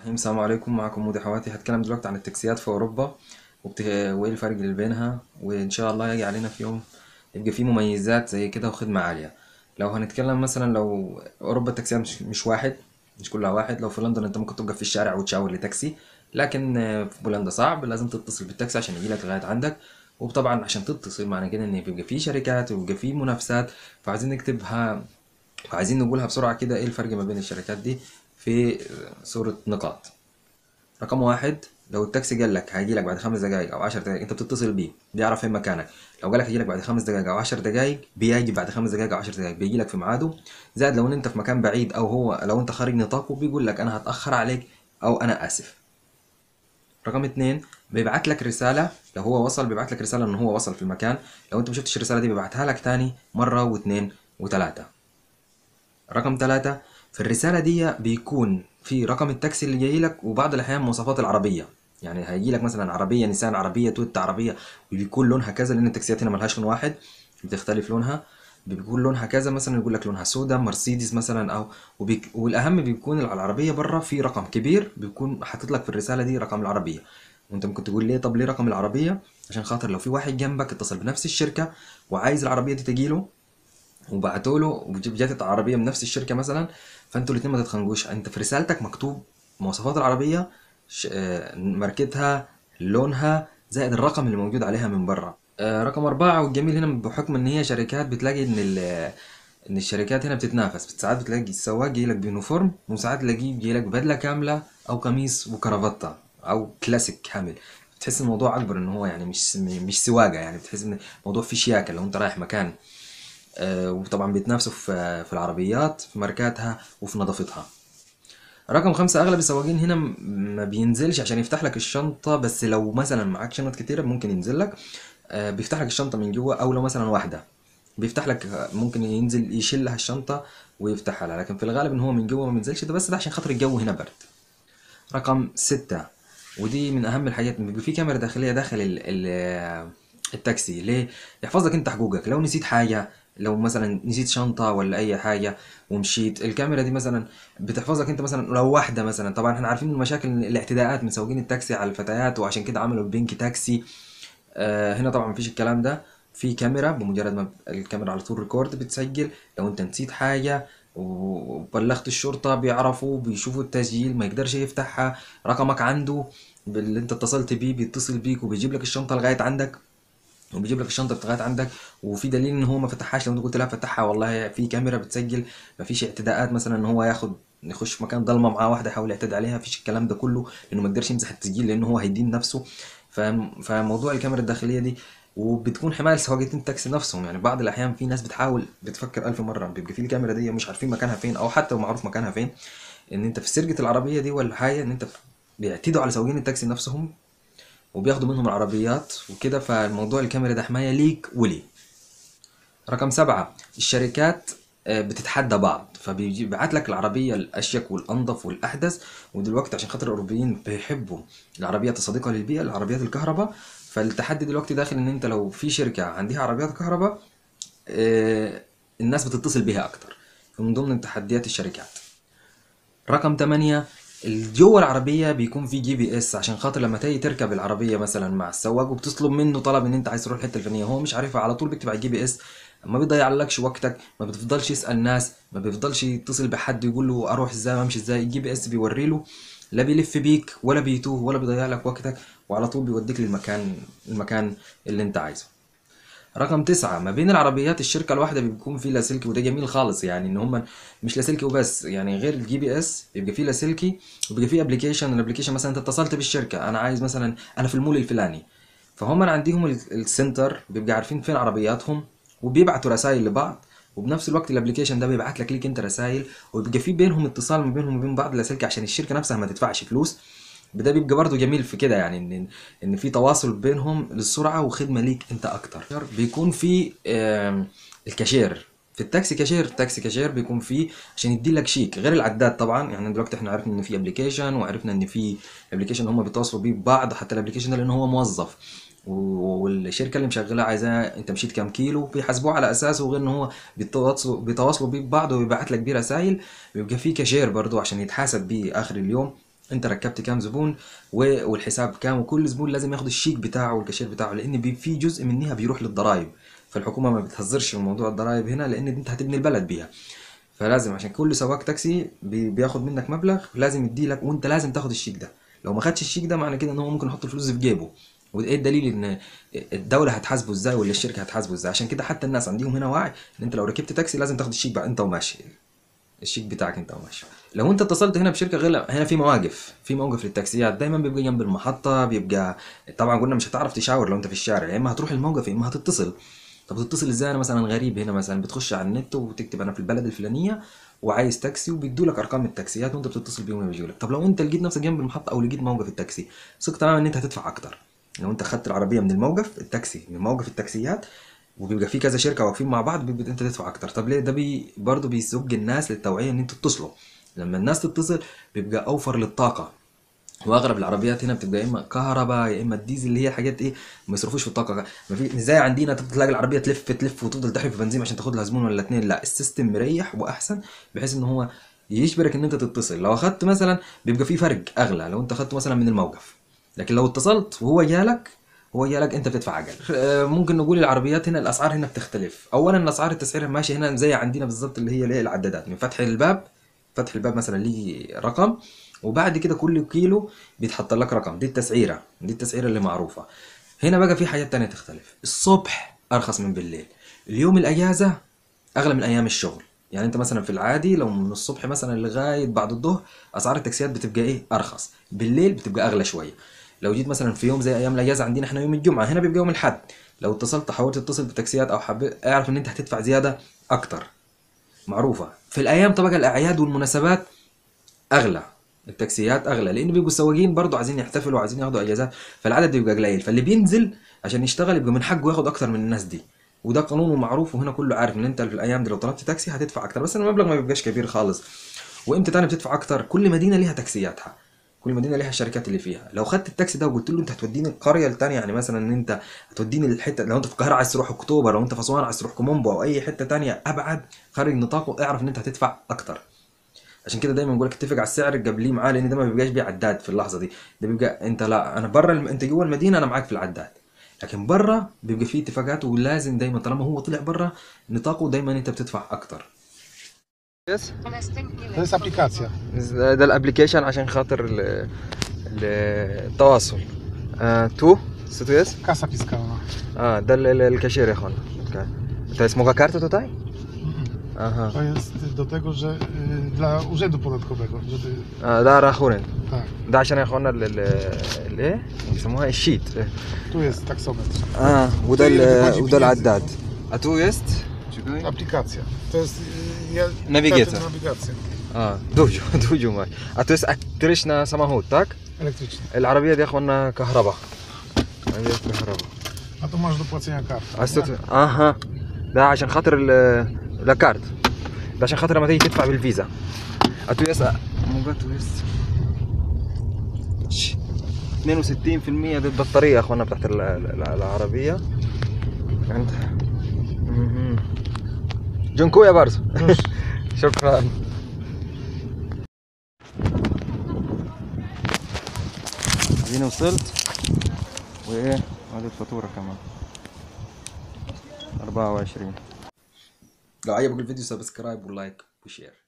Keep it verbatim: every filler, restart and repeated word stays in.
الرحيم. السلام عليكم، معكم مودي حواتي. هتكلم دلوقتي عن التاكسيات في اوروبا وبت... وايه الفرق اللي بينها، وان شاء الله يجي علينا في يوم يبقى فيه مميزات زي كده وخدمة عالية. لو هنتكلم مثلا، لو اوروبا التاكسيات مش, مش واحد، مش كلها واحد. لو في لندن انت ممكن توقف في الشارع وتشاور لتاكسي، لكن آه، في بولندا صعب، لازم تتصل بالتاكسي عشان يجيلك لغاية عندك. وطبعا عشان تتصل معنى كده ان بيبقى فيه شركات وبيبقى فيه منافسات، فعايزين نكتبها وعايزين نقولها بسرعة كده. ايه الفرق ما بين الشركات دي في صورة نقاط؟ رقم واحد، لو التاكسي قال لك هيجي لك بعد خمس دقايق او عشر دقايق، انت بتتصل بيه بيعرف فين مكانك. لو قال لك هيجي لك بعد خمس دقايق او عشر دقايق، بيجي بعد خمس دقايق او عشر دقايق، بيجي لك في ميعاده. زائد لو انت في مكان بعيد، او هو لو انت خارج نطاقه، بيقول لك انا هتاخر عليك او انا اسف. رقم اتنين، بيبعت لك رسالة. لو هو وصل بيبعت لك رسالة ان هو وصل في المكان. لو انت مشفتش الرسالة دي بيبعتها لك تاني مرة واتنين وتلاتة. رقم ثلاثة، في الرسالة دي بيكون في رقم التاكسي اللي جاي لك، وبعض الأحيان مواصفات العربية. يعني هيجي لك مثلا عربية نيسان، عربية تويوتا، عربية، وبيكون لونها كذا، لأن التاكسيات هنا ملهاش لون واحد، بتختلف لونها. بيكون لونها كذا، مثلا يقول لك لونها سودا مرسيدس مثلا، أو وبيك... والأهم بيكون على العربية بره في رقم كبير، بيكون حاطط لك في الرسالة دي رقم العربية. وأنت ممكن تقول ليه، طب ليه رقم العربية؟ عشان خاطر لو في واحد جنبك اتصل بنفس الشركة وعايز العربية دي تجيله، وبعتوا له وجت عربيه من نفس الشركه مثلا، فانتوا الاثنين ما تتخانقوش. انت في رسالتك مكتوب مواصفات العربيه، ش- آه، ماركتها، لونها، زائد الرقم اللي موجود عليها من بره. آه، رقم أربعة، والجميل هنا بحكم إن هي شركات، بتلاقي إن ال إن الشركات هنا بتتنافس. ساعات بتلاقي السواق جايلك بيونيفورم، وساعات تلاقيه جايلك ببدلة كاملة أو قميص وكرافتة أو كلاسيك كامل. بتحس الموضوع أكبر إن هو يعني مش مش سواقة، يعني بتحس إن الموضوع فيه شياكة لو أنت رايح مكان. آه، وطبعا بيتنافسوا في في العربيات، في ماركاتها وفي نظافتها. رقم خمسة، أغلب السواقين هنا م- ما بينزلش عشان يفتح لك الشنطة، بس لو مثلا معاك شنط كتيرة ممكن ينزل لك. آه، بيفتح لك الشنطة من جوه، أو لو مثلا واحدة بيفتح لك، آه، ممكن ينزل يشيل لها الشنطة ويفتحها لها، لكن في الغالب إن هو من جوه ما بينزلش. ده بس ده عشان خاطر الجو هنا برد. رقم ستة، ودي من أهم الحاجات، بيبقى في كاميرا داخلية داخل ال ال التاكسي. ليه؟ يحفظ لك انت حقوقك. لو نسيت حاجة، لو مثلا نسيت شنطة ولا أي حاجة ومشيت، الكاميرا دي مثلا بتحفظك انت. مثلا لو واحدة مثلا، طبعا احنا عارفين المشاكل، الاعتداءات من سواقين التاكسي على الفتيات، وعشان كده عملوا البينك تاكسي. آه، هنا طبعا مفيش الكلام ده. في كاميرا، بمجرد ما الكاميرا على طول ريكورد بتسجل. لو انت نسيت حاجة وبلغت الشرطة، بيعرفوا بيشوفوا التسجيل، ما يقدرش يفتحها. رقمك عنده اللي انت اتصلت بيه بيتصل بيك وبيجيب لك الشنطة لغاية عندك، وبيجيب لك الشنطة لغاية عندك، وفي دليل ان هو ما فتحهاش. لو انت قلت لا فتحها، والله في كاميرا بتسجل. مفيش اعتداءات مثلا ان هو ياخد يخش في مكان ضلمه معاه واحده يحاول يعتدي عليها، مفيش الكلام ده كله، لانه ما يقدرش يمسح التسجيل لانه هو هيدين نفسه. ف- فموضوع الكاميرا الداخليه دي، وبتكون حمايه لسواقين التاكسي نفسهم. يعني بعض الاحيان في ناس بتحاول بتفكر الف مره، بيبقى في الكاميرا دي مش عارفين مكانها فين، او حتى لو معروف مكانها فين، ان انت في سرقه العربيه دي ولا حاجه، ان انت بيعتدوا على سواقين التاكسي نفسهم وبياخدوا منهم العربيات وكده. فالموضوع الكاميرا ده حمايه ليك وليه. رقم سبعة، الشركات آه، بتتحدى بعض، فبيبعت لك العربية الأشيك والأنظف والأحدث. ودلوقتي عشان خاطر الأوروبيين بيحبوا العربيات الصديقة للبيئة، العربيات الكهرباء، فالتحدي دلوقتي داخل إن أنت لو في شركة عندها عربيات كهرباء، آه، الناس بتتصل بيها أكتر، من ضمن تحديات الشركات. رقم تمانية، الجو العربية بيكون في جي بي اس، عشان خاطر لما تيجي تركب العربية مثلا مع السواق وبتطلب منه طلب ان انت عايز تروح الحتة الفلانية، هو مش عارفها، على طول بيكتب على الجي بي اس. ما بيضيع لكش وقتك، ما بتفضلش يسأل ناس، ما بيفضلش يتصل بحد يقول له اروح ازاي وامشي ازاي. الجي بي اس بيوري له، لا بيلف بيك ولا بيتوه ولا بيضيع لك وقتك، وعلى طول بيوديك للمكان المكان اللي انت عايزه. رقم تسعة، ما بين العربيات الشركة الواحدة بيكون في لاسلكي، وده جميل خالص. يعني ان هم مش لاسلكي وبس، يعني غير الجي بي اس بيبقى فيه لاسلكي، وبيبقى فيه ابلكيشن. الابلكيشن مثلا انت اتصلت بالشركة، انا عايز مثلا، انا في المول الفلاني، فهم عندهم ال- السنتر بيبقى عارفين فين عربياتهم، وبيبعتوا رسائل لبعض. وبنفس الوقت الابلكيشن ده بيبعت لك ليك انت رسائل، وبيبقى في بينهم اتصال ما بينهم وبين بعض اللاسلكي، عشان الشركة نفسها ما تدفعش فلوس. ده بيبقى برضه جميل في كده، يعني ان ان في تواصل بينهم للسرعه وخدمه ليك انت اكتر. بيكون في آم، الكاشير في التاكسي، كاشير تاكسي كاشير بيكون فيه عشان يدي لك شيك غير العداد طبعا. يعني دلوقتي احنا عرفنا ان في ابلكيشن، وعرفنا ان في ابلكيشن هم بيتواصلوا بيه ببعض، حتى الابلكيشن ده لان هو موظف، والشركه اللي مشغلاه عايزاه انت مشيت كام كيلو، بيحاسبوه على اساسه، وغير ان هو بيتواصلوا بيتواصلوا بيه ببعض وبيبعت لك بيه رسائل. بيبقى فيه كاشير برضو عشان يتحاسب بيه اخر اليوم. انت ركبت كام زبون و- والحساب كام، وكل زبون لازم ياخد الشيك بتاعه والكاشير بتاعه، لان بي- في جزء منها بيروح للضرائب. فالحكومه ما بتهزرش في موضوع الضرائب هنا، لان انت هتبني البلد بيها. فلازم عشان كل سواق تاكسي بي- بياخد منك مبلغ لازم يديلك، وانت لازم تاخد الشيك ده. لو ما خدش الشيك ده معنى كده ان هو ممكن يحط الفلوس في جيبه. وايه الدليل ان الدوله هتحاسبه ازاي ولا الشركه هتحاسبه ازاي؟ عشان كده حتى الناس عندهم هنا وعي ان انت لو ركبت تاكسي لازم تاخد الشيك بقى انت وماشي، الشيك بتاعك انت وماشي. لو انت اتصلت هنا بشركه غير، هنا في مواقف، في موقف للتاكسيات دايما بيبقى جنب المحطه، بيبقى طبعا قلنا مش هتعرف تشاور لو انت في الشارع، يا اما هتروح الموقف يا اما هتتصل. طب تتصل ازاي؟ انا مثلا غريب هنا مثلا، بتخش على النت وتكتب انا في البلد الفلانيه وعايز تاكسي، وبيدوا لك ارقام التاكسيات وانت بتتصل بيهم ويجوا لك. طب لو انت لقيت نفسك جنب المحطه او لقيت موقف التاكسي، ثق تماما ان انت هتدفع اكتر. لو انت خدت العربيه من الموقف التاكسي من موقف التاكسيات وبيبقى في كذا شركه واقفين مع بعض، بيبقى انت تدفع اكتر. طب ليه؟ ده بي برضه بيسوق الناس للتوعيه ان انتوا تتصلوا. لما الناس تتصل بيبقى اوفر للطاقه. واغلب العربيات هنا بتبقى يا اما كهرباء يا اما الديزل، اللي هي حاجات ايه ما يصرفوش في الطاقه. ما في زي عندنا تلاقي العربيه تلف تلف وتفضل تحرق في بنزين عشان تاخد لها زبون ولا اتنين. لا، السيستم مريح واحسن بحيث ان هو يجبرك ان انت تتصل. لو اخدت مثلا بيبقى في فرق اغلى لو انت اخدته مثلا من الموقف، لكن لو اتصلت وهو جالك هو جالك انت بتدفع اقل. آه، ممكن نقول العربيات هنا الاسعار هنا بتختلف. اولا الاسعار التسعير ماشي هنا زي عندنا بالظبط، اللي هي اللي هي العدادات من فتح الباب. فتح الباب مثلا ليه رقم، وبعد كده كل كيلو بيتحط لك رقم. دي التسعيره، دي التسعيره اللي معروفه. هنا بقى في حاجات تانية تختلف. الصبح ارخص من بالليل. اليوم الاجازه اغلى من ايام الشغل. يعني انت مثلا في العادي لو من الصبح مثلا لغايه بعد الظهر اسعار التاكسيات بتبقى ايه ارخص، بالليل بتبقى اغلى شويه. لو جيت مثلا في يوم زي ايام الاجازه عندنا احنا يوم الجمعه، هنا بيبقى يوم الاحد، لو اتصلت حاولت تتصل بتاكسيات او حبيت اعرف ان انت هتدفع زياده اكتر. معروفه في الايام طبعا الاعياد والمناسبات اغلى، التاكسيات اغلى لان بيبقوا السواقين برضه عايزين يحتفلوا وعايزين ياخدوا اجازات، فالعدد بيبقى قليل، فاللي بينزل عشان يشتغل يبقى من حقه ياخد اكتر من الناس دي. وده قانون ومعروف، وهنا كله عارف ان انت في الايام دي لو طلبت تاكسي هتدفع اكتر، بس المبلغ ما بيبقاش كبير خالص. وامتى تاني بتدفع اكتر؟ كل مدينه ليها تاكسياتها، كل مدينه ليها الشركات اللي فيها. لو خدت التاكسي ده وقلت له انت هتوديني القريه التانيه، يعني مثلا ان انت هتوديني الحته، لو انت في القاهره عايز تروح اكتوبر، لو انت في اسوان عايز تروح كومومبو او اي حته تانيه ابعد خارج نطاقه، اعرف ان انت هتدفع اكتر. عشان كده دايما بقول لك اتفق على السعر قبليه معاه، لان ده ما بيبقاش بيه عداد في اللحظه دي. ده بيبقى انت، لا انا بره الم... انت جوه المدينه انا معاك في العداد، لكن بره بيبقى فيه اتفاقات، ولازم دايما طالما هو طلع بره نطاقه دايما انت بتدفع اكتر. يس. To jest aplikacja. ده الابلكيشن عشان خاطر ال... ال... التواصل. آه تو ستو يس. Kasa fiskalna. اه ده ال- ال- الكاشير يا اخوانا. اوكي. To jest moja karta tutaj? Mhm. Aha. To jest do tego, że y, dla urzędu podatkowego, żeby... آه ده راخورين. Tak, ده عشان يا اخوانا ال ال الايه بيسموها الشيت. tu jest taksometr. اه وده Tyle ال- wychodzi وده pieniędzy. العداد. اتو يست. Aplikacja. To jest... y, Ja, Navigator. Nawigacja اه دوجو دوجو ماي. اتو يست اكتريشنا سماهوت تاك. elektryczna. العربية دي يا اخوانا كهرباء. عربية كهرباء. A to masz do płacenia kartą. عايز اها. ده عشان خاطر ال الكارت. ده عشان خاطر لما تيجي تدفع بالفيزا. اتو يست مو اتو يست اثنين وستين بالمية دي البطارية يا اخوانا بتاعت ال- ال- العربية. عند مهم. جنكويا برضه. Proszę. شكرا. اديني وصلت، وايه هذه الفاتورة كمان أربعة وعشرين. لو عجبك الفيديو سبسكرايب ولايك وشير.